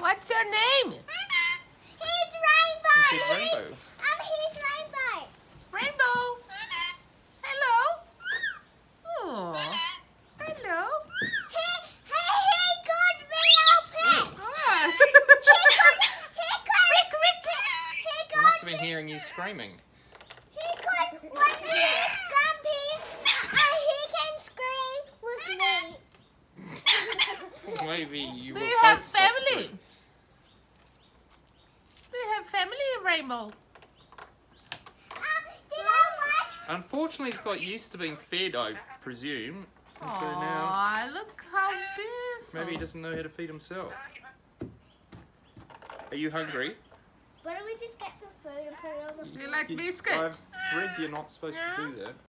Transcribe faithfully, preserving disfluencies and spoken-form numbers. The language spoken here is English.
What's your name? He's Rainbow. He's Rainbow. Um, he's Rainbow. Rainbow. Hello. Oh. Hello. He, he, he got me a pet. Ah. He got, he got, Rick, Rick. he He got, must have been hearing you screaming. he got, when he's grumpy, uh, he can scream with me. Maybe you Do will you have both stop family? soon. Do you have family, Rainbow? Um, do you know what? Unfortunately, he's got used to being fed, I presume. And so now, Aw, look how beautiful. maybe he doesn't know how to feed himself. Are you hungry? Why don't we just get some food and put it on the Do you like You- biscuit? I've read you're not supposed to do that.